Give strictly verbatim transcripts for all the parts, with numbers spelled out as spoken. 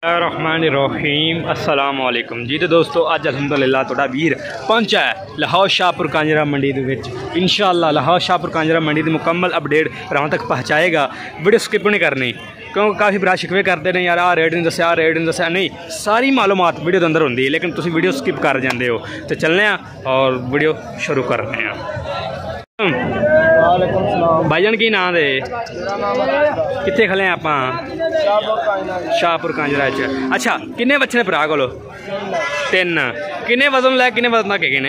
रहमानिर्रहीम अस्सलाम वालेकुम जी। तो दोस्तों अज अलहमदुलिल्लाह तुहाडा वीर पहुंचा है लाहौर शाहपुर कांजरा मंडी दे विच। इंशाअल्लाह लाहौर शाहपुर कांजरा मंडी की मुकम्मल अपडेट भरावां तक पहुँचाएगा। वीडियो स्किप नहीं करनी क्योंकि काफ़ी भरा शिकवे करते हैं यार आ रेट नहीं दस्या, आ रेट नहीं दस्या। नहीं, सारी मालूमात वीडियो के अंदर होंगी है, लेकिन तुम वीडियो स्किप कर जाते हो। तो चलने और वीडियो शुरू करने हैं। भाईजान की नाम दे कितने खले आप? शाहपुर कांजरा च। अच्छा, किन्ने बच्चे ने भरा को? तीन। किन्ने वजन लै किन्ने वजन तक है ने?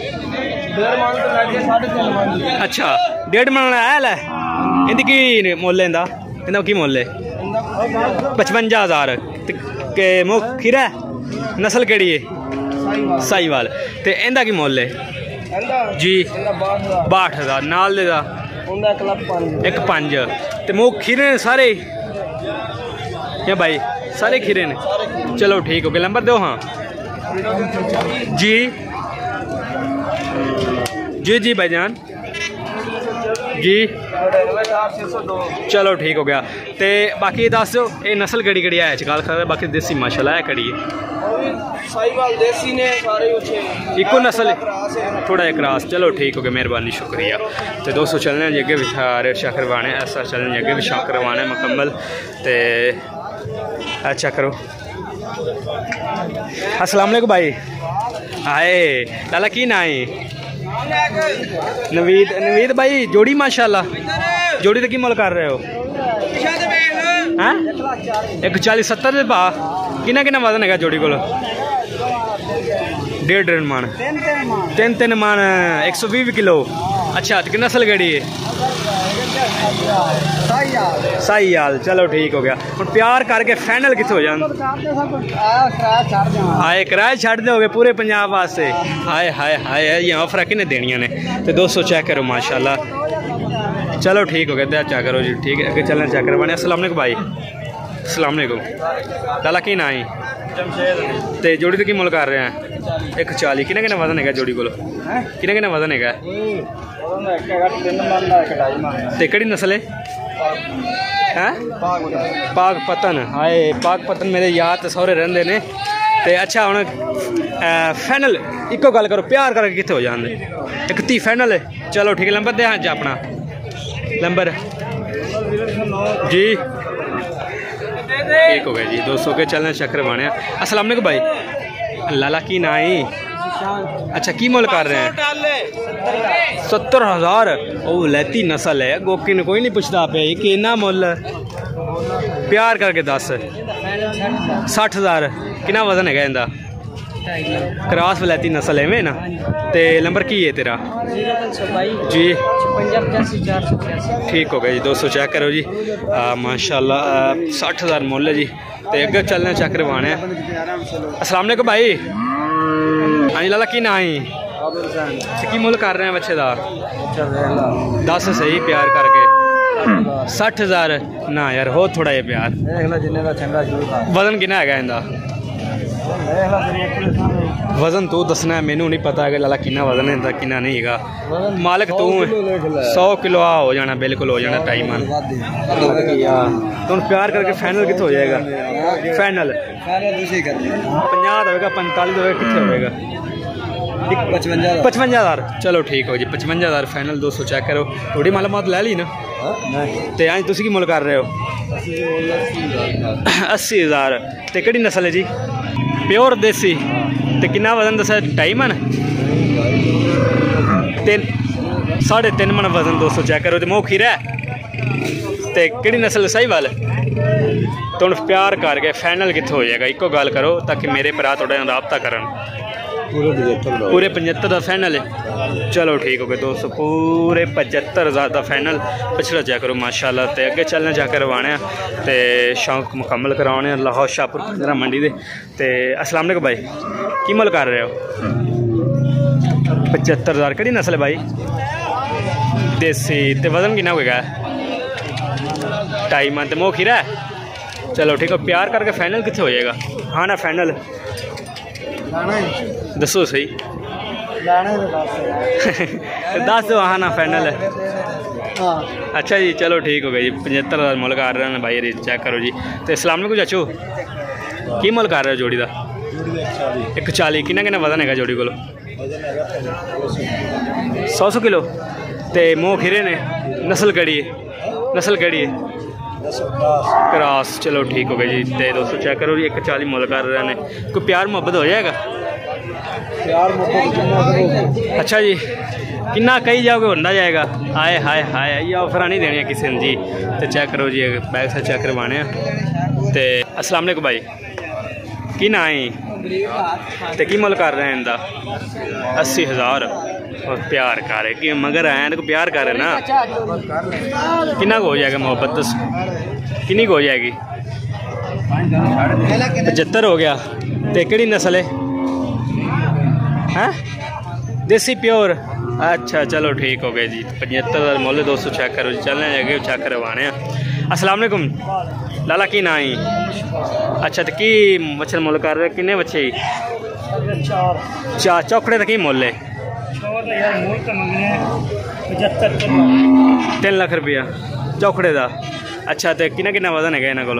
अच्छा, डेढ़ मन है लै। इंदी की मुल इंदा इंदा की मुल है? पचवंजा हज़ार। के मुख खीरा नस्ल केड़ी है? साहीवाल। तो इंदा की मुल है जी? बाठ हज़ार। नाल दे दा एक पंज। तो मुख खीरे ने सारे या भाई? सारे खीरे ने। चलो ठीक हो गया, नंबर दो। हाँ जी जी जी भाईजान जी। चलो ठीक हो गया। तो बाकी दस दो ये नस्ल कड़ी कड़ी है चकाल खा? बाकी देसी माशाल्लाह है कड़ी इको नस्ल थोड़ा एक रास। चलो ठीक हो गया, मेहरबानी शुक्रिया। तो दोस्तों चलने जी अगे रेट शा करवाने ऐसा चलने अगे भी शा करवाने मुकम्मल। तो अच्छा करो। अस्सलाम वालेकुम भाई। हाय लाला की ना है? नवीद। नवीद भाई जोड़ी माशाल्लाह। जोड़ी तो की मुल कर रहे हो? हैं एक चालीस सत्तर दे भा। किन्ना किन्ना वजन है जोड़ी को? डेढ़ डेढ़ मन। तीन तीन मन एक सौ भी किलो। अच्छा, तो नस्ल केड़ी है? साहीवाल। चलो ठीक हो गया। हम प्यार करके फाइनल कितने हो जाए? हाय किराए छड़ दोगे पूरे पंजाब वास्ते? हाय हाय हाय ये ऑफर किन्ने देनिया ने? तो दोस्तों चेक करो माशाल्लाह। चलो ठीक हो गया, चेक करो जी। ठीक है, अगे चलना चेक करवाने। अस्सलाम वालेकुम भाई। अस्सलाम वालेकुम। लाला की ना है? तो जोड़ी तो की मुल कर रहे हैं? एक चाली। किन्ना किन्ना वजन है जोड़ी को? किन्ना किन्ना वजन है? कड़ी नस्ल है? हैं पाक पतन। हाय पाक पतन मेरे यार तो सौरे रहिंदे ने। ते अच्छा हुण फाइनल इको गल करो, प्यार करके कितने हो जाते? एक ती फाइनल है। चलो ठीक है, नंबर दे। हाँ जी अपना नंबर जी। ठीक हो गया जी। दो सौ के चलने चक्कर बने। अस्सलाम वालेकुम भाई। लाला की ना ही? अच्छा, की मुल कर रहे हैं? सत्तर हज़ार। ओ लैती नस्ल है, गोकी ने कोई नहीं पूछता पे कि इन्ना मुल प्यार करके दस। सठ हज़ार। कितना वजन है इंदा? क्रॉस वलैती नस्ल है में ना? तो नंबर की है तेरा जी? ठीक हो गया जी। दो सौ चेक करो जी। माशाल्लाह सठ हज़ार मुल है जी। तो अगर चलने चेक करवाने। अस्सलाम वालेकुम भाई। हाँ जी लाला की ना ही? की मुल कर रहे हैं बच्चे का? दस सही प्यार करके। सठ हज़ार ना यार हो थोड़ा ये प्यार। वजन कितना है इंदा? वजन तू दसना है, मैनू नहीं पता है लाला कितना वजन है कितना नहीं है। मालिक तू सौ किलो आ हो जाना, बिल्कुल हो जाना टाइम। तुम प्यार करके फाइनल कितने हो जाएगा? फाइनल पंजाह होगा, पैंतालीस होगा, कितने होगा? पचवंजा पचवंजा हज़ार। चलो ठीक हो जी, पचवंजा हज़ार फाइनल। दो सौ चेक करो। थोड़ी मालूमात लै ली ना? तो अं तुम की मुल कर रहे हो? अस्सी हज़ार। तो कड़ी नस्ल है जी? प्योर देसी। तो कितना वजन दसा? ढाई मन। तीन साढ़े तीन मन वजन। दो सौ चेक करो। तो मोह खीरा तो कड़ी नस्ल? साहीवाल। तो हम प्यार करके फाइनल कितने हो जाएगा? इको गल करो ताकि मेरे भरा थोड़ा राबता करन। पूरे पचहत्तर का फाइनल है। चलो ठीक हो गया दोस्तों, पूरे पचहत्तर हज़ार का फाइनल। पिछला चेक करो माशाल्लाह। तो अगे चलना चेक करवाने तो शौक मुकम्मल करवाने लाहौर शाहपुर कांजरा मंडी दे। तो अस्सलाम वालेकुम भाई। की मुल कर रहे हो? पचहत्तर हज़ार। कड़ी नस्ल है भाई? देसी। तो वजन कितना होगा? ढाई मन। तो मोह खीरा है। चलो ठीक है, प्यार करके फाइनल कितने हो जाएगा? हाँ ना फाइनल दसो सही। दस दो। हाँ ना फाइनल है। अच्छा जी चलो ठीक हो गया जी। पचहत्तर हज़ार मुल कर रहे हैं भाई, चेक करो जी। तो अस्सलाम वालेकुम चाचू, की मुल कर रहे हो जोड़ी का? एक चाली। किन्ना किन्ना वजन है जोड़ी को? सौ सौ किलो। तो मोह खीरे ने नस्ल कड़ी है? नस्ल कड़ी है? क्रॉस। चलो ठीक हो गया जी। तो दोस्तों चेक करो जी, एक चाली मुल कर रहे हैं। कोई प्यार मुहब्बत हो जाएगा? प्यार मुहब्बत। अच्छा जी, किन्ना कही जाओगे होना जाएगा? हाय हाय हाय, ये ऑफर नहीं देनी किसी ने जी। तो चेक करो जी, बैग से चेक करवाने। तो अस्सलाम वालेकुम भाई, की ना है तो की मुल कर रहे हैं इनका? अस्सी हज़ार। और प्यार कर कि मगर आए तो प्यार कर ना, किन्ना को हो जाएगा मोहब्बत? दस किन्नी को हो जाएगी? पचहत्तर हो गया। तो केड़ी नस्ल है? हैं देसी प्योर। अच्छा चलो ठीक हो गया जी। पचहत्तर का मुल दोस्तों चेक करो जी। चलने जाएंगे चेक करवाने। अस्सलाम वालेकुम लाला, की ना ही? अच्छा तो की मच्छर मुल कर रहे? किन्ने बच्चे? चार। चौकड़े का की मुल है? तीन लाख रुपया चौकड़े का। अच्छा तो किन्ना किन्ना वजन है इन्हों को?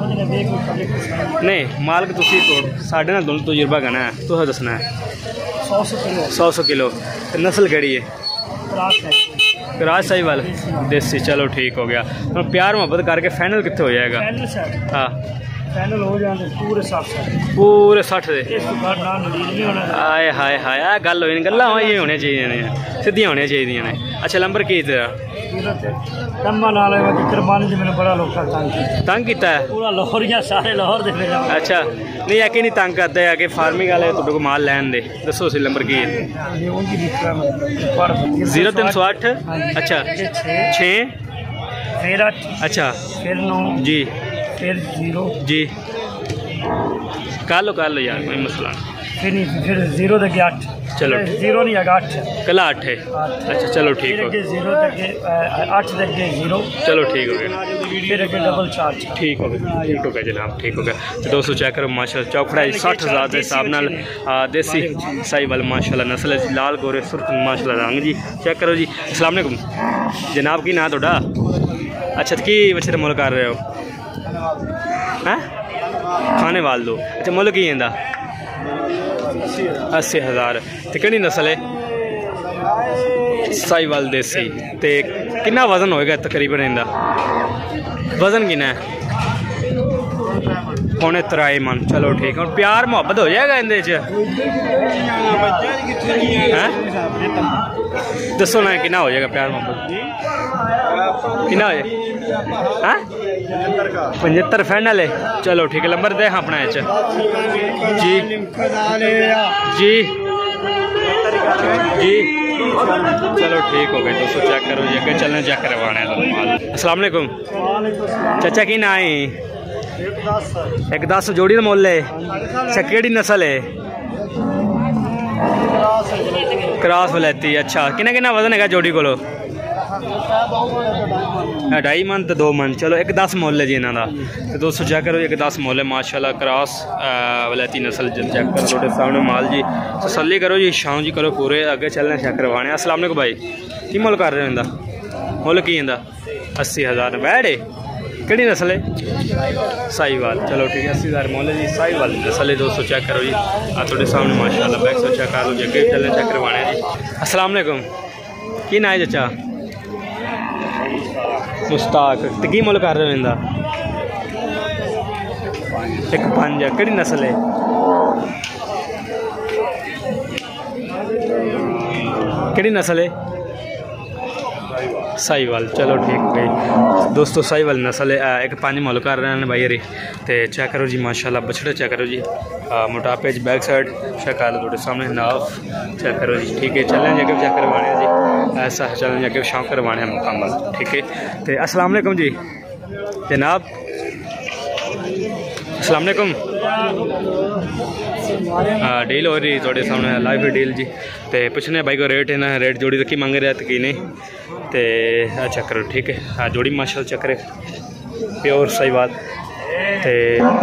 नहीं मालक तुम साढ़े ना दोनों तजुर्बा कहना है, तुम दसना है। सौ सौ किलो। तो नस्ल केड़ी है? राज साहिवाल देसी। चलो ठीक हो गया। तो प्यार मोहब्बत करके फाइनल कितने हो जाएगा? हाँ फाइनल हो जाते पूरे साठ पूरे सठ दे। हाय हाय हाय गल हो गल्लां ये होनी चाहिए ने, सीधियां होनी चाहिए ने। अच्छा नंबर की तेरा? तंग किया है पूरा लाहौर सारे लाहौर दे। अच्छा नहीं है कि नहीं तंग करते है कि फार्मिंग वाले तुहाडे को माल लैन दे? दसो सी नंबर की है? जीरो तीन सौ अठ। अच्छा छे फिर अठ। अच्छा फिर नौ जी फिर जीरो जी। कर लो कर लो यार कोई मसला नहीं। फिर फिर जीरो तक आठ। चलो जीरो नहीं आगे आठ। कला आठ है। अच्छा चलो ठीक हो गया। जीरो तक आठ तक जीरो। चलो ठीक हो गया। फिर अगे डबल चार्ज। ठीक हो गया ठीक हो गया जनाब ठीक हो गया। तो दोस्तों चेक करो माशाल्लाह चौकड़ा सठ हज़ार के हिसाब नाल देसी साहिवाल माशाल्लाह नस्ल लाल गोरे सुर्ख माशाल्लाह रंग जी। चेक करो जी। अस्सलाम वालेकुम जनाब, की ना थोड़ा? अच्छा तो की बच्चे मुल कर रहे हो? हैं खाने वाल दो। अच्छा मुल की इंदा? अस्सी हज़ार। तो कि नस्ल है? साहिवाल देसी। तो कितना वजन होएगा तकरीबन इंदा? वजन कितना है? पौने त्राई मन। चलो ठीक है। प्यार मोहब्बत हो जाएगा इंदे च? दसो ना कितना हो जाएगा प्यार मोहब्बत? कितना हो जाए? पचहत्तर फाइनल है। चलो ठीक है। नंबर दे अपना जी जी जी। चलो ठीक हो गए दोस्तों चेक करो जी। अगर चलने चेक करवाने। अस्सलाम वालेकुम चाचा, की ना है? एक दस जोड़ी का मुल है। अच्छा केड़ी नस्ल है? क्रॉस वलैती। अच्छा किन्ना किन्ना वजन है जोड़ी को? ढाई मन तो दो मन। चलो एक दस मुल है जी इन्हों का। तो दोस्तों चेक करो एक दस मुल है माशाल्लाह क्रॉस वलैती नस्ल। चेक करो थोड़े सामने माल जी। तसल्ली करो जी शाम जी करो पूरे। अगे चलने चेक करवाने। अस्सलाम वालेकुम भाई, की मुल कर रहे हो इनका? मुल की इंदा? अस्सी हज़ार। बैड है कि नस्ल है? साहिवाल। चलो ठीक है अस्सी हज़ार मुल है जी। साहिवाल नस्ल है दोस्तों चेक करो जी। थोड़े सामने माशाल्लाह बैक से चेक कर लो जी। अगे चलने चेक करवाने जी। अस्सलाम वालेकुम, की ना है चाचा? मुश्ताक। तो की मुल कर रहे हो इंदा? एक पंज। कि नस्ल है? कि नस्ल है? साहिवाल। चलो ठीक हो गई दोस्तों। साहिवाल नस्ल है। एक पाँच मुल कर रहे हैं भाई। तो चेक करो जी माशाल्लाह बछड़े चेक करो जी। मोटापे बैक साइड चेक कर लो थोड़े सामने नाफ चेक करो जी। ठीक है चलें जगह चेक करवाने जी। ऐसा चलें जगह शाम करवाने मुकम्मल। ठीक है। तो अस्सलाम वालेकुम जी जनाब। अस्सलाम वालेकुम। हाँ डील हो रही थोड़े सामने लाइव डील जी। तो पूछने भाई को रेट है ना, रेट जोड़ी रखी मांग रहा तो की नहीं। तो चेक करो ठीक है। हाँ जोड़ी माशाल्लाह चेक करे प्योर साहिवाल। तो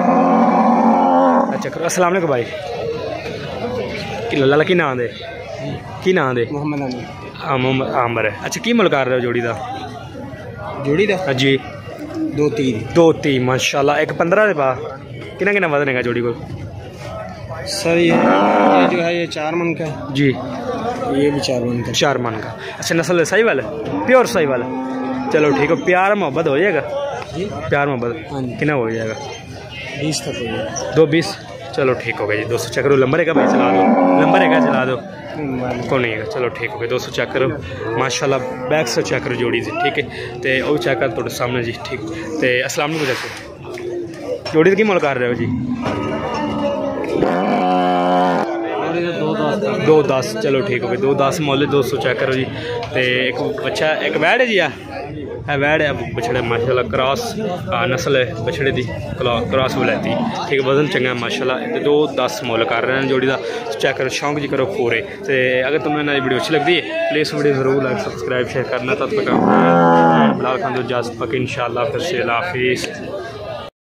अच्छा करो। अस्सलाम वालेकुम भाई, लाला की नाम दे? की नाम दे? मोहम्मद आमिर। हाँ मोहम्मद आमिर है। अच्छा की मुल कर रहे हो जोड़ी का? जोड़ी का जी दो तीन। दो तीन माशाल्लाह। एक पंद्रह दे पा कितना कितना वजन है जोड़ी को? सर ये ये जो है ये चार मन का है जी, ये भी चार मन का चार मन का। अच्छा नस्ल सही वाला प्योर सही वाला। चलो ठीक है, प्यार मोहब्बत हो जाएगा जी प्यार मोहब्बत हाँ जी कितना हो जाएगा? बीस तक हो गया दो बीस। चलो ठीक हो गया जी। दो सौ चेक करो, नंबर है का भाई चला दो, नंबर है का चला दो को नहीं है। चलो ठीक हो गया, दो सौ चेक करो माशाल्लाह। बैक से चेक करो जोड़ी से ठीक है, तो वो चेक कर थोड़े सामने जी ठीक। तो अस्सलाम वालेकुम चाचू, जोड़ी की मुल कर रहे हो जी? दो दस। चलो ठीक हो गया, दो दस मुल दो सौ चेक करो जी। तो एक बच्चा एक वैड है जी, है वैड है बछड़े माशाल्लाह क्रॉस नस्ल है बछड़े दी क्रॉस वलैती ठीक है, वजन चंगा है माशाल्लाह। ते दो दस मुल कर रहे हैं जोड़ी का। चेक करो, शौक जी करो पूरे। तो अगर तुम्हें ना वीडियो अच्छी लगती है प्लीज़ वीडियो ज़रूर लाइक सब्सक्राइब शेयर करना। तब तक बिलाल खान दो इजाज़त पक इंशाअल्लाह फिर से हाफिज़।